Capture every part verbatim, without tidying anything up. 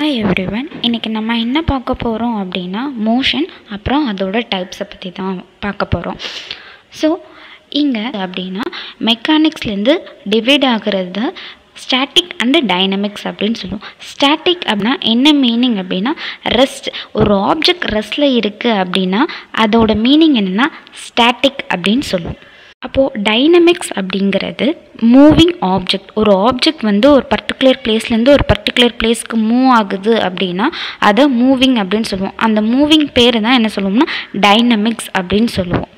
Hi everyone, இன்றைக்கி நம்ம என்ன பார்க்க போகிறோம் அப்படின்னா மோஷன் அப்புறம் அதோட டைப்ஸை பற்றி தான் பார்க்க போகிறோம். ஸோ இங்கே அப்படின்னா மெக்கானிக்ஸ்லேருந்து டிவைட் ஆகிறது ஸ்டாட்டிக் அண்டு டைனமிக்ஸ் அப்படின்னு சொல்லுவோம். ஸ்டாட்டிக் அப்படின்னா என்ன மீனிங் அப்படின்னா ரெஸ்ட். ஒரு ஆப்ஜெக்ட் ரெஸ்ட்டில் இருக்குது அப்படின்னா அதோட மீனிங் என்னென்னா ஸ்டாட்டிக் அப்படின்னு சொல்லுவோம். அப்போது டைனமிக்ஸ் அப்படிங்கிறது மூவிங் ஆப்ஜெக்ட். ஒரு ஆப்ஜெக்ட் வந்து ஒரு பர்டிகுலர் பிளேஸ்லேருந்து ஒரு பர்டிகுலர் பிளேஸ்க்கு மூவ் ஆகுது அப்படின்னா அதை மூவிங் அப்படின்னு சொல்லுவோம். அந்த மூவிங் பேர் தான் என்ன சொல்லுவோம்னா டைனமிக்ஸ் அப்படின்னு சொல்லுவோம்.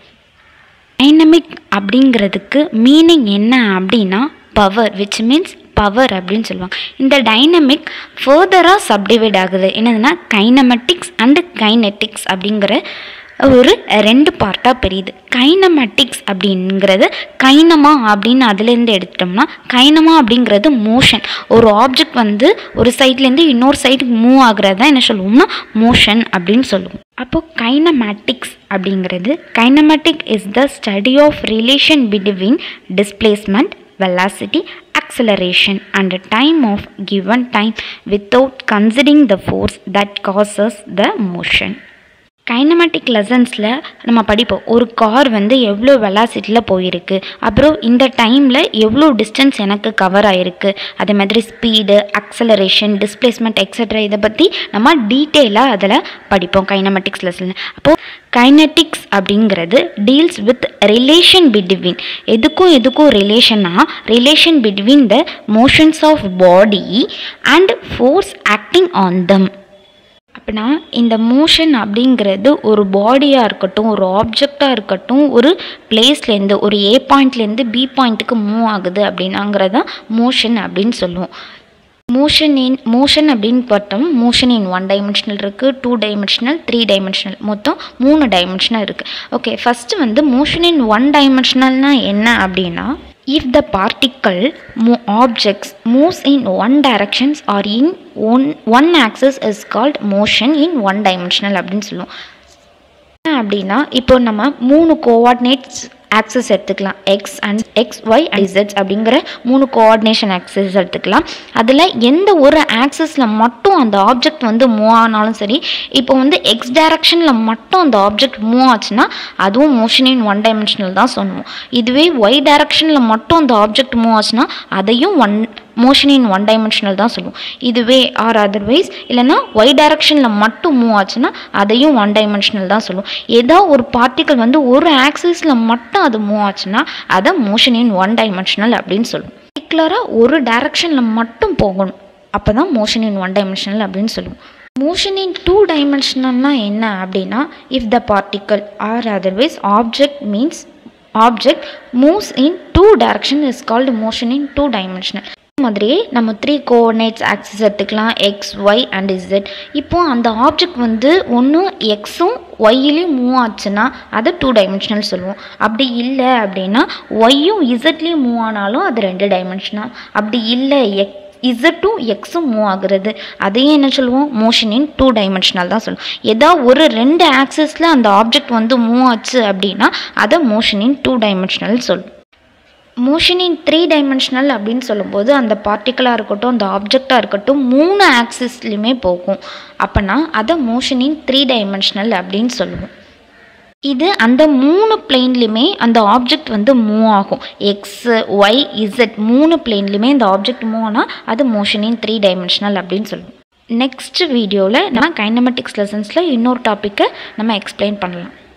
டைனமிக் அப்படிங்கிறதுக்கு மீனிங் என்ன அப்படின்னா பவர், விச் மீன்ஸ் பவர் அப்படின்னு சொல்லுவாங்க. இந்த டைனமிக் ஃபர்தராக சப்டிவைட் ஆகுது. என்னதுன்னா கைனமெட்டிக்ஸ் அண்டு கைனெட்டிக்ஸ் அப்படிங்கிற ஒரு ரெண்டு பார்ட்டாக பெரியுது. கைனமெட்டிக்ஸ் அப்படிங்கிறது கைனமா அப்படின்னு அதுலேருந்து எடுத்துட்டோம்னா கைனமா அப்படிங்கிறது மோஷன். ஒரு ஆப்ஜெக்ட் வந்து ஒரு சைட்லேருந்து இன்னொரு சைடுக்கு மூவ் ஆகுறது தான் என்ன சொல்லுவோம்னா மோஷன் அப்படின்னு சொல்லுவோம். அப்போது கைனமேட்டிக்ஸ் அப்படிங்கிறது kinematic is the study of relation between displacement, velocity, acceleration and time of given time without considering the force that causes the motion. Kinematic லெசன்ஸில் நம்ம படிப்போம் ஒரு கார் வந்து எவ்வளோ வெலாசிட்டியில் போயிருக்கு, அப்புறம் இந்த டைமில் எவ்வளோ டிஸ்டன்ஸ் எனக்கு கவர் ஆகிருக்கு, அதே மாதிரி ஸ்பீடு, அக்சலரேஷன், டிஸ்பிளேஸ்மெண்ட் எக்ஸெட்ரா இதை பற்றி நம்ம டீட்டெயிலாக அதில் படிப்போம் கைனமேட்டிக்ஸ் லெசனில். அப்போது கைனெட்டிக்ஸ் அப்படிங்கிறது டீல்ஸ் வித் ரிலேஷன் பிட்வீன், எதுக்கும் எதுக்கும் ரிலேஷன்னா relation between the motions of body and force acting on them. அப்படின்னா இந்த மோஷன் அப்படிங்கிறது ஒரு பாடியாக இருக்கட்டும், ஒரு ஆப்ஜெக்டாக இருக்கட்டும், ஒரு பிளேஸ்லேருந்து ஒரு ஏ பாயிண்ட்லேருந்து பி பாயிண்ட்டுக்கு மூவ் ஆகுது அப்படின்னாங்கிறதான் மோஷன் அப்படின்னு சொல்லுவோம். மோஷன் இன் மோஷன் அப்படின்னு பார்த்தோம். மோஷன் இன் ஒன் டைமென்ஷனல் இருக்குது, டூ டைமென்ஷனல், த்ரீ டைமென்ஷனல், மொத்தம் மூணு டைமென்ஷனல் இருக்குது. ஓகே, ஃபஸ்ட்டு வந்து மோஷன் இன் ஒன் டைமென்ஷனல்னால் என்ன அப்படின்னா if the particle mo- objects moves in one directions or in one one axis is called motion in one dimensional அப்படின்னு சொல்லுவோம். அப்படின்னா இப்போ நம்ம மூணு கோஆர்டினேட்ஸ் ஆக்சஸ் எடுத்துக்கலாம். X and X Y and இசட்ஸ் அப்படிங்கிற மூணு கோஆர்டினேஷன் ஆக்சஸ் எடுத்துக்கலாம். அதில் எந்த ஒரு ஆக்சஸில் மட்டும் அந்த ஆப்ஜெக்ட் வந்து மூவ் ஆனாலும் சரி, இப்போ வந்து எக்ஸ் டைரக்ஷனில் மட்டும் அந்த ஆப்ஜெக்ட் மூவ் ஆச்சுன்னா அதுவும் மோஷன் இன் ஒன் டைமென்ஷனல் தான் சொல்லுவோம். இதுவே ஒய் டைரக்ஷனில் மட்டும் அந்த ஆப்ஜெக்ட் மூவ் ஆச்சுன்னா அதையும் one motion in one dimensional தான் சொல்லுவோம். இதுவே ஆர் அதர்வைஸ் இல்லைன்னா ஒய் டைரக்ஷனில் மட்டும் மூவ் ஆச்சுன்னா அதையும் ஒன் டைமென்ஷனல் தான் சொல்லுவோம். ஏதோ ஒரு பார்ட்டிக்கல் வந்து ஒரு ஆக்சிஸில் மட்டும் அது மூவ் ஆச்சுன்னா அதை மோஷன் இன் ஒன் டைமென்ஷனல் அப்படின்னு சொல்லுவோம். பர்டிகுலராக ஒரு டைரக்ஷனில் மட்டும் போகணும், அப்போ தான் மோஷன் இன் ஒன் டைமென்ஷனல் அப்படின்னு சொல்லுவோம். மோஷன் இன் டூ டைமென்ஷனல்னா என்ன அப்படின்னா if the particle or otherwise object means object moves in two direction is called motion in two dimensional. மாதிரியே நம்ம த்ரீ கோஆர்டினேட்ஸ் ஆக்சிஸ் எடுத்துக்கலாம், எக்ஸ் ஒய் அண்ட் இசட். இப்போது அந்த ஆப்ஜெக்ட் வந்து ஒன்று எக்ஸும் ஒய்யிலையும் மூவ் ஆச்சுன்னா அதை டூ டைமென்ஷனல் சொல்லுவோம். அப்படி இல்லை அப்படின்னா ஒய்யும் இசட்லேயும் மூவ் ஆனாலும் அது ரெண்டு டைமென்ஷனல். அப்படி இல்லை எக் இசட்டும் எக்ஸும் மூவ் ஆகுறது அதையும் என்ன சொல்லுவோம் மோஷன் இன் டூ டைமென்ஷனல் தான் சொல்லுவோம். ஏதாவது ஒரு ரெண்டு ஆக்சிஸில் அந்த ஆப்ஜெக்ட் வந்து மூவ் ஆச்சு அப்படின்னா அதை மோஷன் இன் டூ டைமென்ஷனல் சொல்லுவோம். மோஷன் இன் த்ரீ டைமென்ஷனல் அப்படின்னு சொல்லும்போது அந்த பார்ட்டிக்கலாக இருக்கட்டும், அந்த ஆப்ஜெக்டாக இருக்கட்டும், மூணு ஆக்சிஸ்லையுமே போகும். அப்போனா அதை மோஷன் இன் த்ரீ டைமென்ஷனல் அப்படின்னு சொல்லுவோம். இது அந்த மூணு பிளேன்லையுமே அந்த ஆப்ஜெக்ட் வந்து மூவ் ஆகும். எக்ஸு ஒய் இசட் மூணு பிளேன்லையுமே இந்த ஆப்ஜெக்ட் மூவ் ஆனால் அது மோஷன் இன் த்ரீ டைமென்ஷனல் அப்படின்னு சொல்லுவோம். நெக்ஸ்ட் வீடியோவில் நம்ம கைனமெட்டிக்ஸ் லெசன்ஸில் இன்னொரு டாப்பிக்கை நம்ம எக்ஸ்பிளைன் பண்ணலாம்.